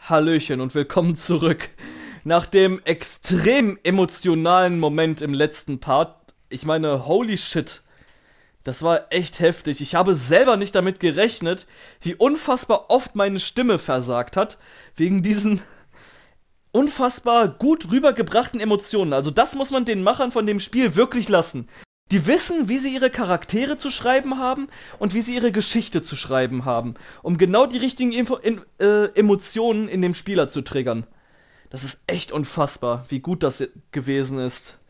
Hallöchen und willkommen zurück. Nach dem extrem emotionalen Moment im letzten Part, ich meine, holy shit, das war echt heftig. Ich habe selber nicht damit gerechnet, wie unfassbar oft meine Stimme versagt hat, wegen diesen unfassbar gut rübergebrachten Emotionen. Also das muss man den Machern von dem Spiel wirklich lassen. Die wissen, wie sie ihre Charaktere zu schreiben haben und wie sie ihre Geschichte zu schreiben haben, um genau die richtigen Emotionen in dem Spieler zu triggern. Das ist echt unfassbar, wie gut das gewesen ist.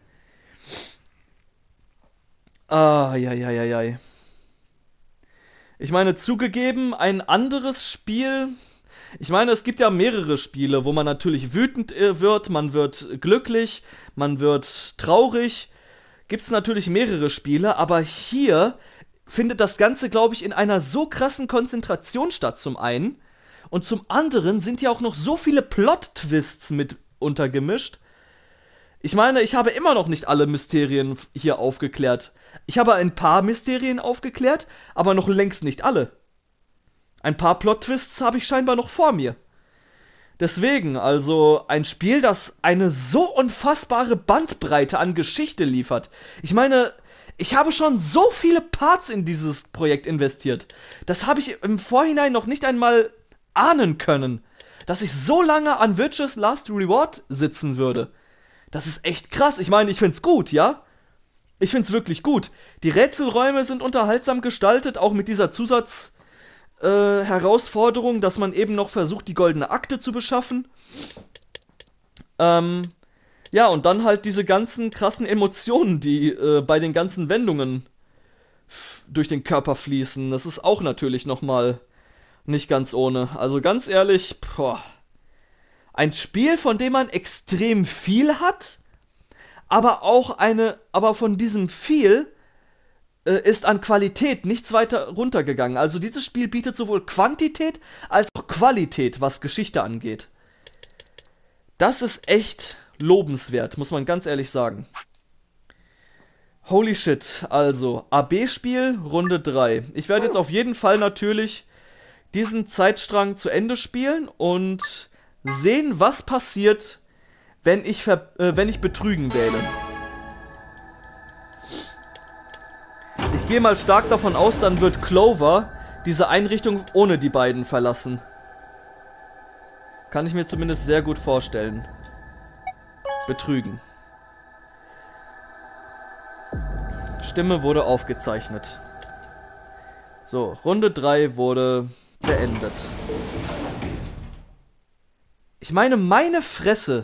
Ah, ja, ja, ja, ja. Ich meine, zugegeben, ein anderes Spiel. Ich meine, es gibt ja mehrere Spiele, wo man natürlich wütend wird, man wird glücklich, man wird traurig. Gibt es natürlich mehrere Spiele, aber hier findet das Ganze, glaube ich, in einer so krassen Konzentration statt, zum einen. Und zum anderen sind ja auch noch so viele Plot-Twists mit untergemischt. Ich meine, ich habe immer noch nicht alle Mysterien hier aufgeklärt. Ich habe ein paar Mysterien aufgeklärt, aber noch längst nicht alle. Ein paar Plot-Twists habe ich scheinbar noch vor mir. Deswegen, also ein Spiel, das eine so unfassbare Bandbreite an Geschichte liefert. Ich meine, ich habe schon so viele Parts in dieses Projekt investiert. Das habe ich im Vorhinein noch nicht einmal ahnen können, dass ich so lange an Witcher's Last Reward sitzen würde. Das ist echt krass. Ich meine, ich find's gut, ja? Ich find's wirklich gut. Die Rätselräume sind unterhaltsam gestaltet, auch mit dieser Herausforderung, dass man eben noch versucht, die goldene Akte zu beschaffen. Ja, und dann halt diese ganzen krassen Emotionen, die bei den ganzen Wendungen durch den Körper fließen. Das ist auch natürlich nochmal nicht ganz ohne. Also ganz ehrlich, boah. Ein Spiel, von dem man extrem viel hat, aber von diesem viel ist an Qualität nichts weiter runtergegangen. Also dieses Spiel bietet sowohl Quantität als auch Qualität, was Geschichte angeht. Das ist echt lobenswert, muss man ganz ehrlich sagen. Holy shit, also AB-Spiel, Runde 3. Ich werde jetzt auf jeden Fall natürlich diesen Zeitstrang zu Ende spielen und sehen, was passiert, wenn ich Betrügen wähle. Ich gehe mal stark davon aus, dann wird Clover diese Einrichtung ohne die beiden verlassen. Kann ich mir zumindest sehr gut vorstellen. Betrügen. Stimme wurde aufgezeichnet. So, Runde 3 wurde beendet. Ich meine, meine Fresse.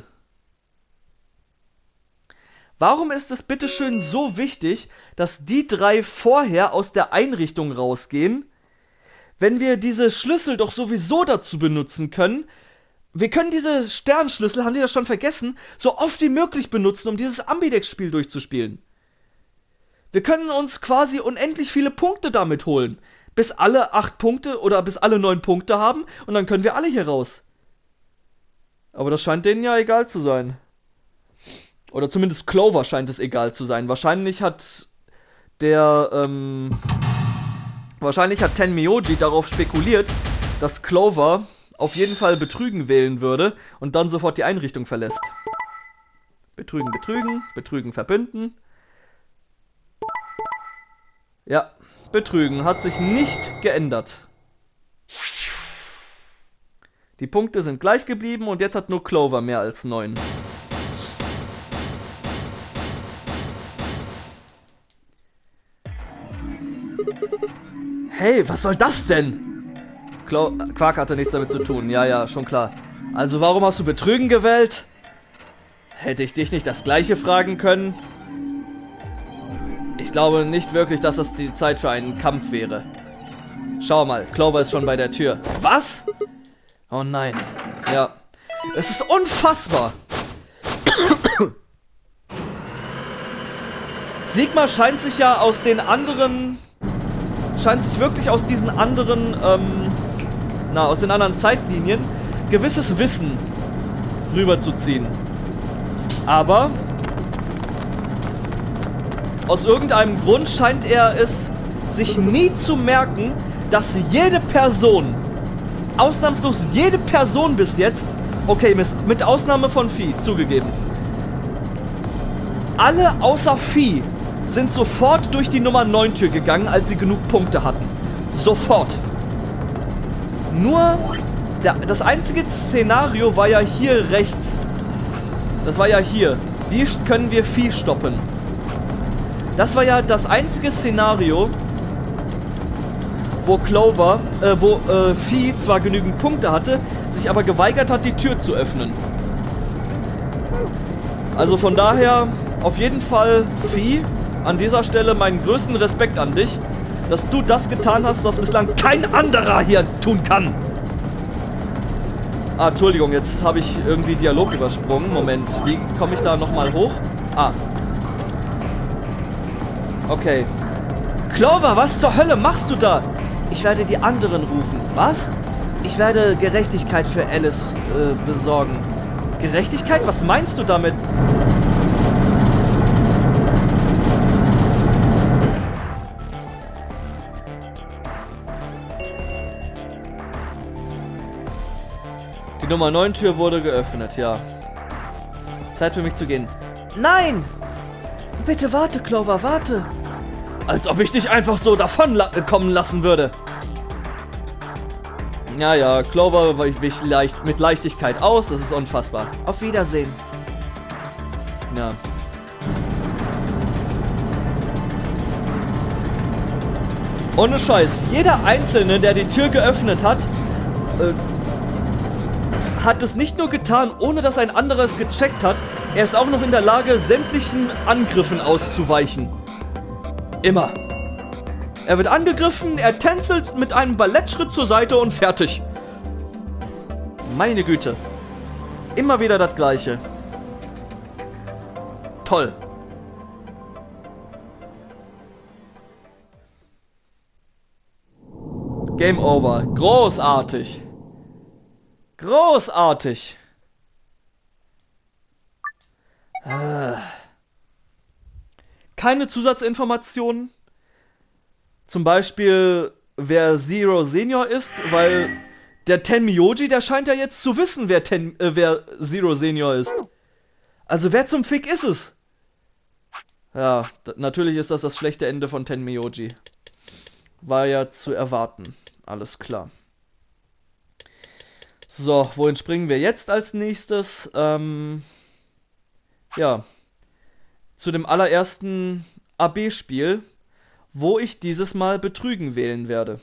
Warum ist es bitteschön so wichtig, dass die drei vorher aus der Einrichtung rausgehen, wenn wir diese Schlüssel doch sowieso dazu benutzen können? Wir können diese Sternschlüssel, haben die das schon vergessen, so oft wie möglich benutzen, um dieses Ambidex-Spiel durchzuspielen. Wir können uns quasi unendlich viele Punkte damit holen, bis alle 8 Punkte oder bis alle 9 Punkte haben und dann können wir alle hier raus. Aber das scheint denen ja egal zu sein. Oder zumindest Clover scheint es egal zu sein. Wahrscheinlich hat Tenmyoji darauf spekuliert, dass Clover auf jeden Fall Betrügen wählen würde und dann sofort die Einrichtung verlässt. Betrügen, betrügen, betrügen, verbünden. Ja, Betrügen hat sich nicht geändert. Die Punkte sind gleich geblieben und jetzt hat nur Clover mehr als 9. Hey, was soll das denn? Quark hatte nichts damit zu tun, ja, schon klar. Also warum hast du Betrügen gewählt? Hätte ich dich nicht das gleiche fragen können? Ich glaube nicht wirklich, dass das die Zeit für einen Kampf wäre. Schau mal, Clover ist schon bei der Tür. Was? Oh nein. Ja. Es ist unfassbar. Sigma scheint sich ja aus den anderen... wirklich aus diesen anderen, aus den anderen Zeitlinien gewisses Wissen rüberzuziehen. Aber aus irgendeinem Grund scheint er es sich nie zu merken, dass jede Person ausnahmslos jede Person bis jetzt, okay, mit Ausnahme von Vieh, zugegeben. Alle außer Vieh sind sofort durch die Nummer 9 Tür gegangen, als sie genug Punkte hatten. Sofort. Nur, das einzige Szenario war ja hier rechts. Das war ja hier. Wie können wir Vieh stoppen? Das war ja das einzige Szenario, wo Vieh zwar genügend Punkte hatte, sich aber geweigert hat, die Tür zu öffnen. Also von daher, auf jeden Fall, Vieh, an dieser Stelle meinen größten Respekt an dich, dass du das getan hast, was bislang kein anderer hier tun kann. Ah, Entschuldigung, jetzt habe ich irgendwie Dialog übersprungen. Moment, wie komme ich da nochmal hoch? Ah. Okay. Clover, was zur Hölle machst du da? Ich werde die anderen rufen. Was? Ich werde Gerechtigkeit für Alice besorgen. Gerechtigkeit? Was meinst du damit? Die Nummer 9 Tür wurde geöffnet, ja. Zeit für mich zu gehen. Nein! Bitte warte, Clover, warte. Als ob ich dich einfach so davon kommen lassen würde. Ja, Clover wich mit Leichtigkeit aus, das ist unfassbar. Auf Wiedersehen. Ja. Ohne Scheiß, jeder Einzelne, der die Tür geöffnet hat, hat es nicht nur getan, ohne dass ein anderer es gecheckt hat, er ist auch noch in der Lage, sämtlichen Angriffen auszuweichen. Immer. Er wird angegriffen, er tänzelt mit einem Ballettschritt zur Seite und fertig. Meine Güte. Immer wieder das Gleiche. Toll. Game over. Großartig. Großartig. Keine Zusatzinformationen. Zum Beispiel, wer Zero Senior ist, weil der Tenmyoji, der scheint ja jetzt zu wissen, wer Zero Senior ist. Also wer zum Fick ist es? Ja, natürlich ist das schlechte Ende von Tenmyoji. War ja zu erwarten. Alles klar. So, wohin springen wir jetzt als nächstes? Ja. Zu dem allerersten AB-Spiel, wo ich dieses Mal Betrügen wählen werde.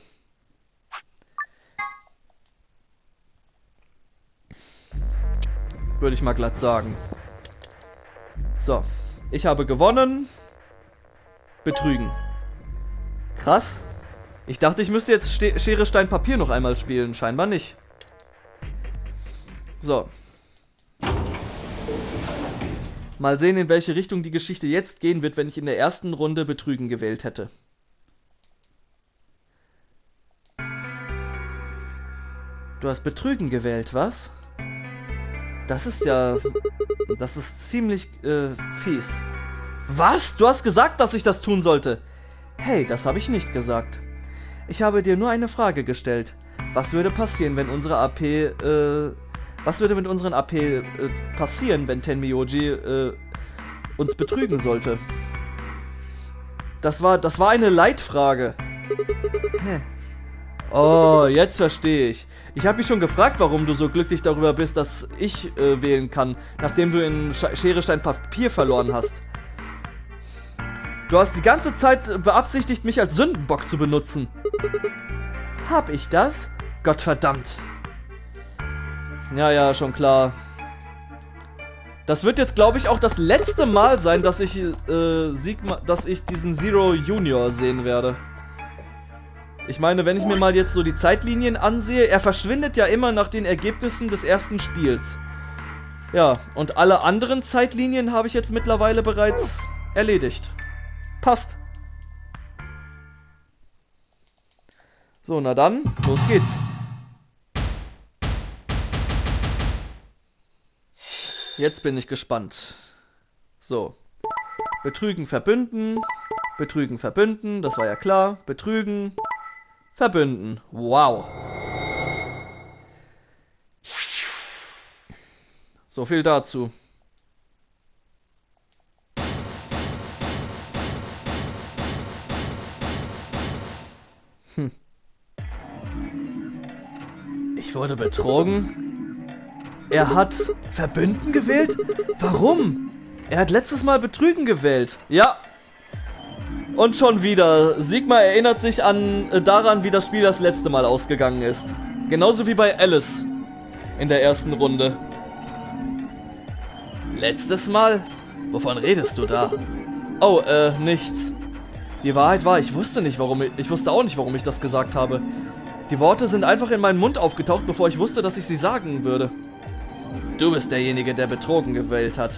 Würde ich mal glatt sagen. So, ich habe gewonnen. Betrügen. Krass. Ich dachte, ich müsste jetzt Schere, Stein, Papier noch einmal spielen. Scheinbar nicht. So. Mal sehen, in welche Richtung die Geschichte jetzt gehen wird, wenn ich in der ersten Runde Betrügen gewählt hätte. Du hast Betrügen gewählt, was? Das ist ja... Das ist ziemlich fies. Was? Du hast gesagt, dass ich das tun sollte. Hey, das habe ich nicht gesagt. Ich habe dir nur eine Frage gestellt. Was würde passieren, wenn unsere AP... Was würde mit unseren AP passieren, wenn Tenmyoji uns betrügen sollte? Das war eine Leitfrage. Oh, jetzt verstehe ich. Ich habe mich schon gefragt, warum du so glücklich darüber bist, dass ich wählen kann, nachdem du in Schere, Stein, Papier verloren hast. Du hast die ganze Zeit beabsichtigt, mich als Sündenbock zu benutzen. Hab ich das? Gottverdammt. Ja, schon klar. Das wird jetzt, glaube ich, auch das letzte Mal sein, dass ich diesen Zero Junior sehen werde. Ich meine, wenn ich mir mal jetzt so die Zeitlinien ansehe, er verschwindet ja immer nach den Ergebnissen des ersten Spiels. Ja, und alle anderen Zeitlinien habe ich jetzt mittlerweile bereits erledigt. Passt. So, na dann, los geht's. Jetzt bin ich gespannt. So. Betrügen, verbünden. Betrügen, verbünden. Das war ja klar. Betrügen, verbünden. Wow. So viel dazu. Ich wurde betrogen? Er hat Verbünden gewählt? Warum? Er hat letztes Mal Betrügen gewählt. Ja. Und schon wieder. Sigmar erinnert sich daran, wie das Spiel das letzte Mal ausgegangen ist. Genauso wie bei Alice in der ersten Runde. Letztes Mal? Wovon redest du da? Oh, nichts. Die Wahrheit war, ich wusste auch nicht, warum ich das gesagt habe. Die Worte sind einfach in meinen Mund aufgetaucht, bevor ich wusste, dass ich sie sagen würde. Du bist derjenige, der betrogen gewählt hat.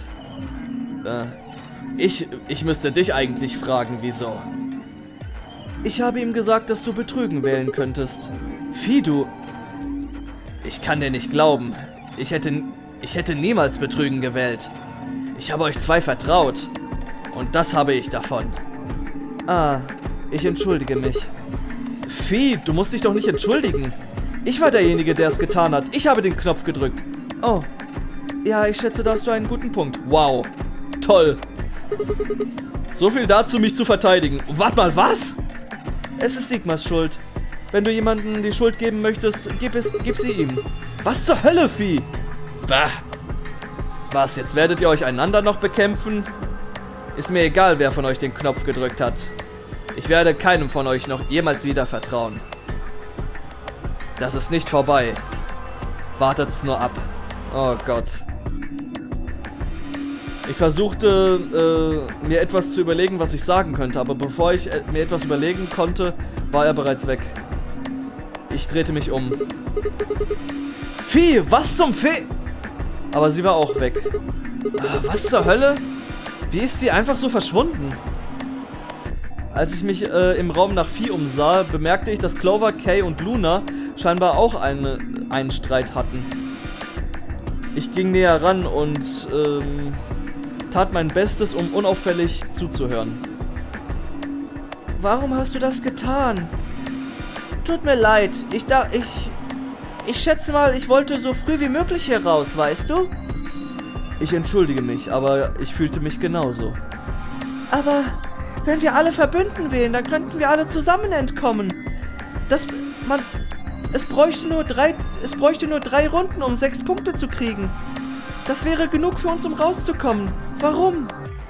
Ich müsste dich eigentlich fragen, wieso? Ich habe ihm gesagt, dass du Betrügen wählen könntest. Fidu. Ich kann dir nicht glauben. Ich hätte niemals Betrügen gewählt. Ich habe euch zwei vertraut. Und das habe ich davon. Ah, ich entschuldige mich. Fi, du musst dich doch nicht entschuldigen. Ich war derjenige, der es getan hat. Ich habe den Knopf gedrückt. Oh. Ja, ich schätze, da hast du einen guten Punkt. Wow. Toll. So viel dazu, mich zu verteidigen. Warte mal, was? Es ist Sigmars Schuld. Wenn du jemandem die Schuld geben möchtest, gib sie ihm. Was zur Hölle, Fi? Bah. Was, jetzt werdet ihr euch einander noch bekämpfen? Ist mir egal, wer von euch den Knopf gedrückt hat. Ich werde keinem von euch noch jemals wieder vertrauen. Das ist nicht vorbei. Wartet's nur ab. Oh Gott. Ich versuchte, mir etwas zu überlegen, was ich sagen könnte, aber bevor ich mir etwas überlegen konnte, war er bereits weg. Ich drehte mich um. Vieh, was zum Fe... Aber sie war auch weg. Was zur Hölle? Wie ist sie einfach so verschwunden? Als ich mich im Raum nach Vieh umsah, bemerkte ich, dass Clover, Kay und Luna scheinbar auch einen Streit hatten. Ich ging näher ran und tat mein Bestes, um unauffällig zuzuhören. Warum hast du das getan? Tut mir leid, ich schätze mal, ich wollte so früh wie möglich hier raus, weißt du? Ich entschuldige mich, aber ich fühlte mich genauso. Aber wenn wir alle Verbünden wählen, dann könnten wir alle zusammen entkommen. Es bräuchte nur 3 Runden, um 6 Punkte zu kriegen. Das wäre genug für uns, um rauszukommen. Warum?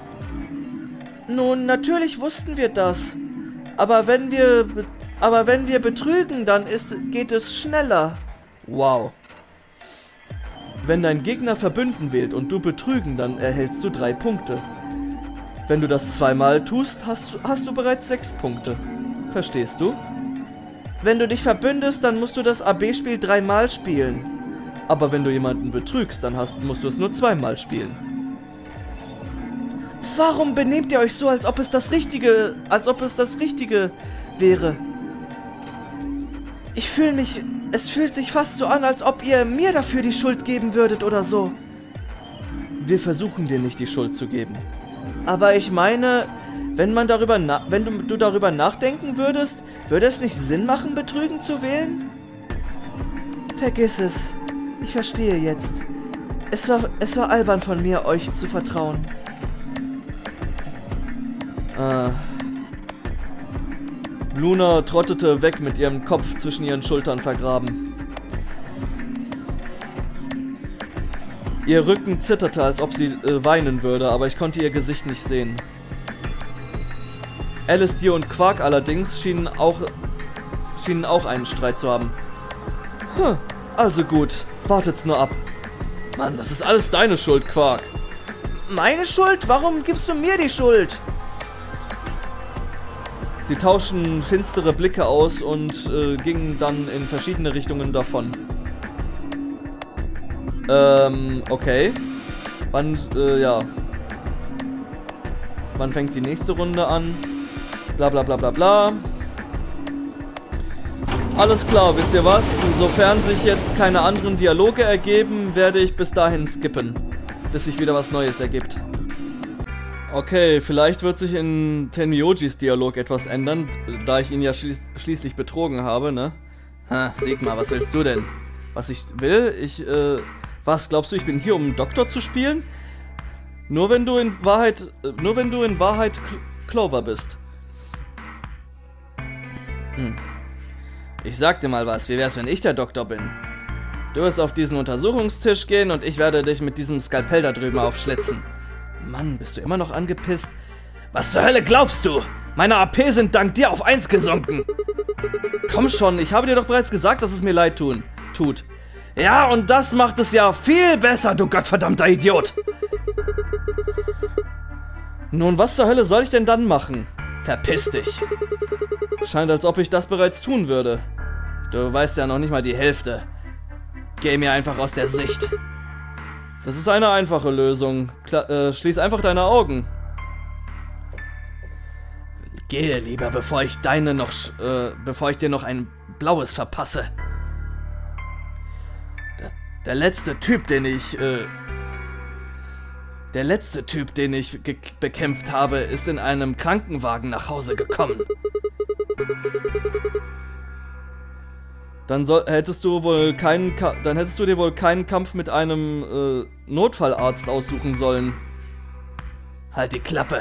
Nun, natürlich wussten wir das. Aber wenn wir betrügen, dann geht es schneller. Wow. Wenn dein Gegner Verbünden wählt und du betrügen, dann erhältst du 3 Punkte. Wenn du das zweimal tust, hast du bereits 6 Punkte. Verstehst du? Wenn du dich verbündest, dann musst du das AB-Spiel 3-mal spielen. Aber wenn du jemanden betrügst, dann musst du es nur 2-mal spielen. Warum benehmt ihr euch so, als ob es das Richtige wäre? Es fühlt sich fast so an, als ob ihr mir dafür die Schuld geben würdet oder so. Wir versuchen dir nicht die Schuld zu geben. Aber ich meine, wenn du darüber nachdenken würdest, würde es nicht Sinn machen, Betrügen zu wählen? Vergiss es. Ich verstehe jetzt. Es war albern von mir, euch zu vertrauen. Luna trottete weg mit ihrem Kopf zwischen ihren Schultern vergraben. Ihr Rücken zitterte, als ob sie weinen würde, aber ich konnte ihr Gesicht nicht sehen. LSD und Quark allerdings schienen auch einen Streit zu haben. Also gut, wartet's nur ab. Mann, das ist alles deine Schuld, Quark. Meine Schuld? Warum gibst du mir die Schuld? Sie tauschten finstere Blicke aus und gingen dann in verschiedene Richtungen davon. Okay. Ja. Wann fängt die nächste Runde an? Bla bla bla bla bla. Alles klar, wisst ihr was? Sofern sich jetzt keine anderen Dialoge ergeben, werde ich bis dahin skippen. Bis sich wieder was Neues ergibt. Okay, vielleicht wird sich in Tenryojis Dialog etwas ändern, da ich ihn ja schließlich betrogen habe, ne? Ha, Sigmar, was willst du denn? Was ich will? Ich Was, glaubst du, ich bin hier, um einen Doktor zu spielen? Nur wenn du in Wahrheit Clover bist. Ich sag dir mal was, wie wär's, wenn ich der Doktor bin? Du wirst auf diesen Untersuchungstisch gehen und ich werde dich mit diesem Skalpell da drüben aufschlitzen. Mann, bist du immer noch angepisst? Was zur Hölle glaubst du? Meine AP sind dank dir auf 1 gesunken. Komm schon, ich habe dir doch bereits gesagt, dass es mir leid tut. Ja, und das macht es ja viel besser, du gottverdammter Idiot. Nun, was zur Hölle soll ich denn dann machen? Verpiss dich. Scheint, als ob ich das bereits tun würde. Du weißt ja noch nicht mal die Hälfte. Geh mir einfach aus der Sicht. Das ist eine einfache Lösung. Schließ einfach deine Augen. Gehe lieber, bevor ich dir noch ein blaues verpasse. Der letzte Typ, den ich bekämpft habe, ist in einem Krankenwagen nach Hause gekommen. Dann hättest du dir wohl keinen Kampf mit einem Notfallarzt aussuchen sollen. Halt die Klappe.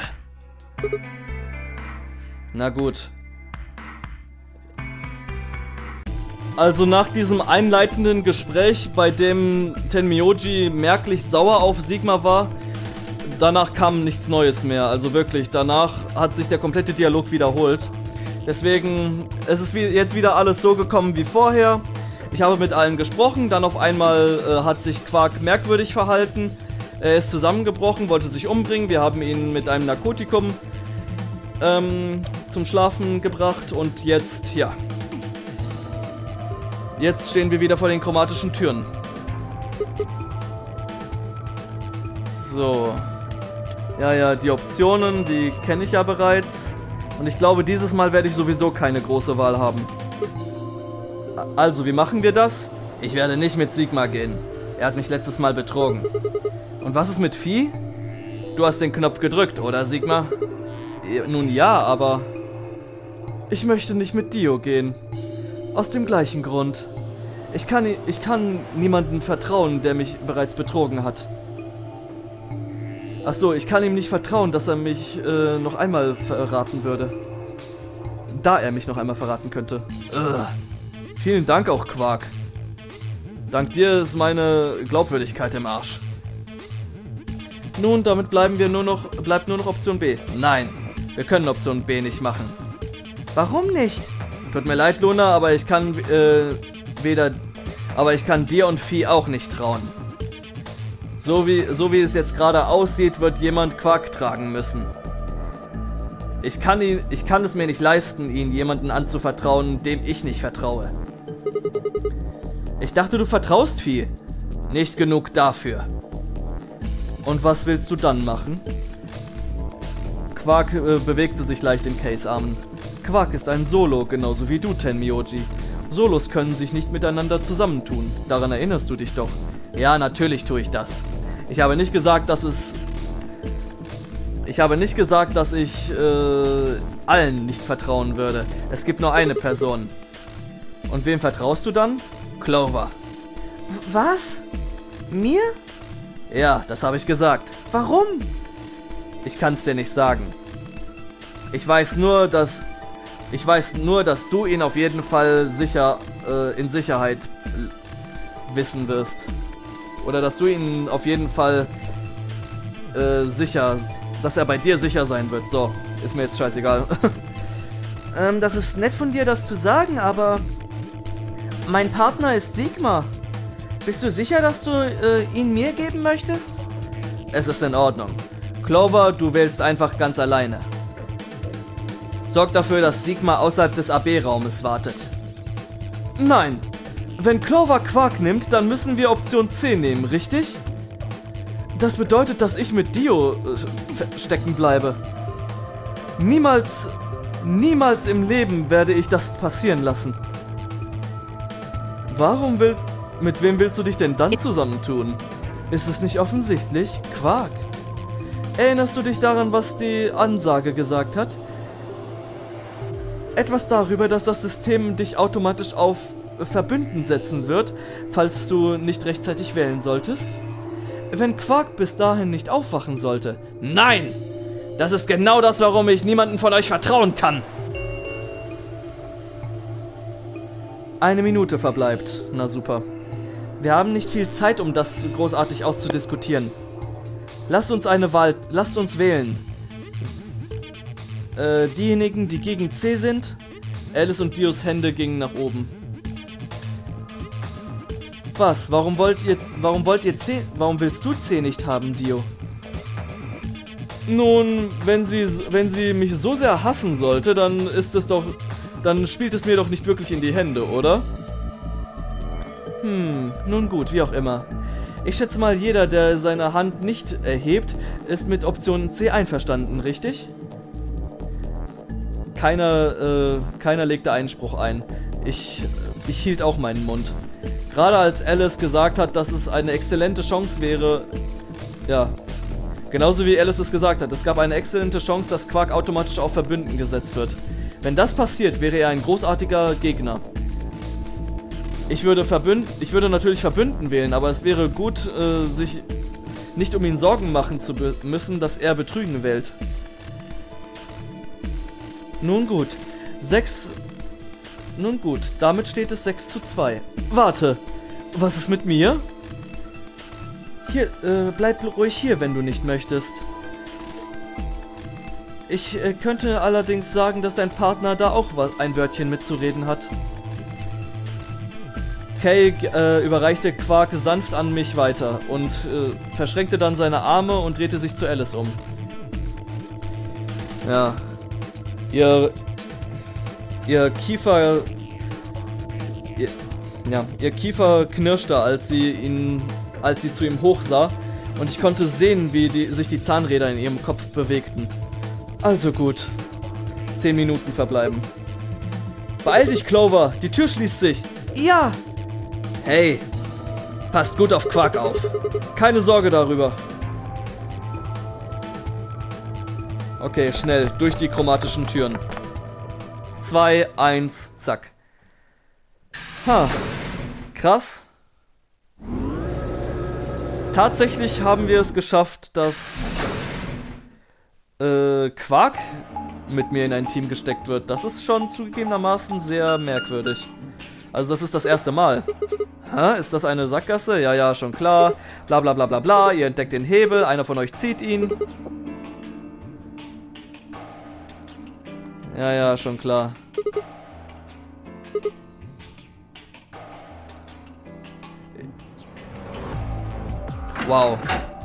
Na gut. Also nach diesem einleitenden Gespräch, bei dem Tenmyoji merklich sauer auf Sigma war, danach kam nichts Neues mehr. Also wirklich, danach hat sich der komplette Dialog wiederholt. Deswegen, es ist jetzt wieder alles so gekommen wie vorher. Ich habe mit allen gesprochen, dann auf einmal hat sich Quark merkwürdig verhalten. Er ist zusammengebrochen, wollte sich umbringen. Wir haben ihn mit einem Narkotikum zum Schlafen gebracht und jetzt, ja. Jetzt stehen wir wieder vor den chromatischen Türen. So. Ja, die Optionen, die kenne ich ja bereits. Und ich glaube, dieses Mal werde ich sowieso keine große Wahl haben. Also, wie machen wir das? Ich werde nicht mit Sigma gehen. Er hat mich letztes Mal betrogen. Und was ist mit Vieh? Du hast den Knopf gedrückt, oder Sigma? Nun ja, aber... Ich möchte nicht mit Dio gehen. Aus dem gleichen Grund. Ich kann niemandem vertrauen, der mich bereits betrogen hat. Achso, ich kann ihm nicht vertrauen, dass er mich noch einmal verraten würde. Da er mich noch einmal verraten könnte. Vielen Dank auch, Quark. Dank dir ist meine Glaubwürdigkeit im Arsch. Nun, damit bleibt nur noch Option B. Nein, wir können Option B nicht machen. Warum nicht? Tut mir leid, Luna, aber ich kann dir und Vieh auch nicht trauen. So wie es jetzt gerade aussieht, wird jemand Quark tragen müssen. Ich kann es mir nicht leisten, ihn jemanden anzuvertrauen, dem ich nicht vertraue. Ich dachte, du vertraust Vieh. Nicht genug dafür. Und was willst du dann machen? Quark bewegte sich leicht in Keis Armen. Quark ist ein Solo, genauso wie du, Tenmyoji. Solos können sich nicht miteinander zusammentun. Daran erinnerst du dich doch. Ja, natürlich tue ich das. Ich habe nicht gesagt, dass ich allen nicht vertrauen würde. Es gibt nur eine Person. Und wem vertraust du dann? Clover. Was? Mir? Ja, das habe ich gesagt. Warum? Ich kann es dir nicht sagen. Ich weiß nur, dass du ihn auf jeden Fall in Sicherheit wissen wirst. Oder dass du ihn auf jeden Fall dass er bei dir sicher sein wird. So, ist mir jetzt scheißegal. Das ist nett von dir, das zu sagen, aber mein Partner ist Sigma. Bist du sicher, dass du ihn mir geben möchtest? Es ist in Ordnung. Clover, du wählst einfach ganz alleine. Sorg dafür, dass Sigma außerhalb des AB-Raumes wartet. Nein. Wenn Clover Quark nimmt, dann müssen wir Option C nehmen, richtig? Das bedeutet, dass ich mit Dio stecken bleibe. Niemals im Leben werde ich das passieren lassen. Mit wem willst du dich denn dann zusammentun? Ist es nicht offensichtlich? Quark. Erinnerst du dich daran, was die Ansage gesagt hat? Etwas darüber, dass das System dich automatisch auf Verbünden setzen wird, falls du nicht rechtzeitig wählen solltest? Wenn Quark bis dahin nicht aufwachen sollte. Nein! Das ist genau das, warum ich niemanden von euch vertrauen kann. 1 Minute verbleibt. Na super. Wir haben nicht viel Zeit, um das großartig auszudiskutieren. Lasst uns wählen. Diejenigen, die gegen C sind. Alice und Dios Hände gingen nach oben. Was? Warum willst du C nicht haben, Dio? Nun, wenn sie mich so sehr hassen sollte, dann spielt es mir doch nicht wirklich in die Hände, oder? Nun gut, wie auch immer. Ich schätze mal, jeder, der seine Hand nicht erhebt, ist mit Option C einverstanden, richtig? Keiner legte Einspruch ein. Ich hielt auch meinen Mund. Gerade als Alice gesagt hat, dass es eine exzellente Chance wäre... Ja, genauso wie Alice es gesagt hat, es gab eine exzellente Chance, dass Quark automatisch auf Verbünden gesetzt wird. Wenn das passiert, wäre er ein großartiger Gegner. Ich würde natürlich Verbünden wählen, aber es wäre gut, sich nicht um ihn Sorgen machen zu müssen, dass er Betrügen wählt. Nun gut, damit steht es 6:2. Warte, was ist mit mir? Hier, bleib ruhig hier, wenn du nicht möchtest. Ich könnte allerdings sagen, dass dein Partner da auch ein Wörtchen mitzureden hat. Kay überreichte Quark sanft an mich weiter und verschränkte dann seine Arme und drehte sich zu Alice um. Ja. Ihr Kiefer knirschte, als sie zu ihm hochsah, und ich konnte sehen, wie sich die Zahnräder in ihrem Kopf bewegten. Also gut. 10 Minuten verbleiben. Beeil dich, Clover! Die Tür schließt sich! Ja! Hey! Passt gut auf Quark auf. Keine Sorge darüber. Okay, schnell. Durch die chromatischen Türen. 2, 1, zack. Ha. Krass. Tatsächlich haben wir es geschafft, dass Quark mit mir in ein Team gesteckt wird. Das ist schon zugegebenermaßen sehr merkwürdig. Also das ist das erste Mal. Hä? Ist das eine Sackgasse? Ja, ja, schon klar. Bla bla bla bla bla. Ihr entdeckt den Hebel. Einer von euch zieht ihn. Ja, ja, schon klar. Wow.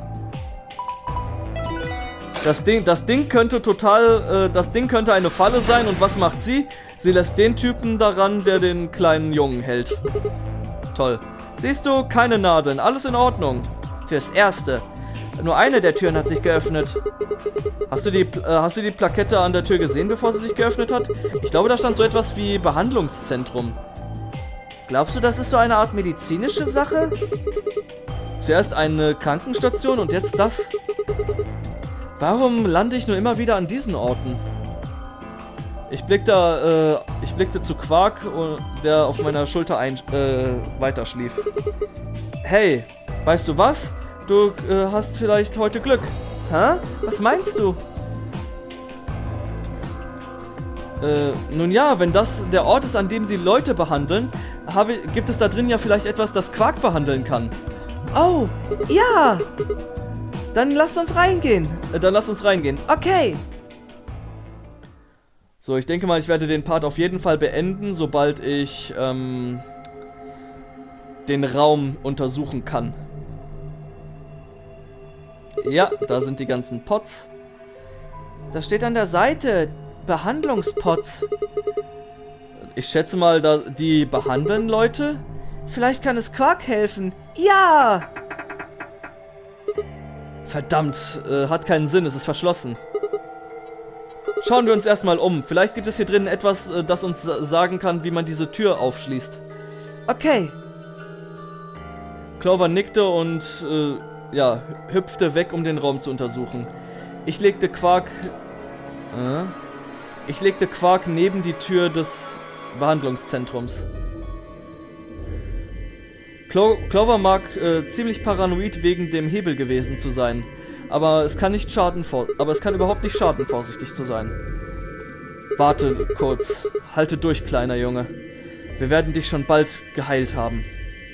Das Ding könnte eine Falle sein, und was macht sie? Sie lässt den Typen daran, der den kleinen Jungen hält. Toll. Siehst du, keine Nadeln, alles in Ordnung. Fürs Erste. Nur eine der Türen hat sich geöffnet. Hast du die Plakette an der Tür gesehen, bevor sie sich geöffnet hat? Ich glaube, da stand so etwas wie Behandlungszentrum. Glaubst du, das ist so eine Art medizinische Sache? Zuerst eine Krankenstation und jetzt das? Warum lande ich nur immer wieder an diesen Orten? Ich blickte zu Quark, der auf meiner Schulter weiter schlief. Hey, weißt du was? Du hast vielleicht heute Glück. Hä? Was meinst du? Nun ja, wenn das der Ort ist, an dem sie Leute behandeln, gibt es da drin ja vielleicht etwas, das Quark behandeln kann. Oh, ja! Dann lasst uns reingehen. Okay. So, ich denke mal, ich werde den Part auf jeden Fall beenden, sobald ich den Raum untersuchen kann. Ja, da sind die ganzen Pots. Da steht an der Seite Behandlungspots. Ich schätze mal, die behandeln Leute. Vielleicht kann es Quark helfen. Ja! Verdammt, hat keinen Sinn, es ist verschlossen. Schauen wir uns erstmal um. Vielleicht gibt es hier drinnen etwas, das uns sagen kann, wie man diese Tür aufschließt. Okay. Clover nickte und, ja, hüpfte weg, um den Raum zu untersuchen. Ich legte Quark neben die Tür des Behandlungszentrums. Clover mag ziemlich paranoid wegen dem Hebel gewesen zu sein. Aber es kann überhaupt nicht schaden, vorsichtig zu sein. Warte kurz. Halte durch, kleiner Junge. Wir werden dich schon bald geheilt haben.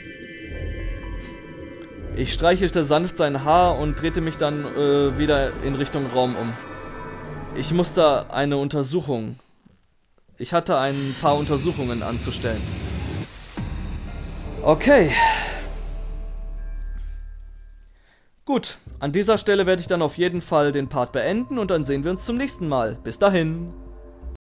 Ich streichelte sanft sein Haar und drehte mich dann wieder in Richtung Raum um. Ich musste eine Untersuchung. Ich hatte ein paar Untersuchungen anzustellen. Okay. Gut, an dieser Stelle werde ich dann auf jeden Fall den Part beenden und dann sehen wir uns zum nächsten Mal. Bis dahin.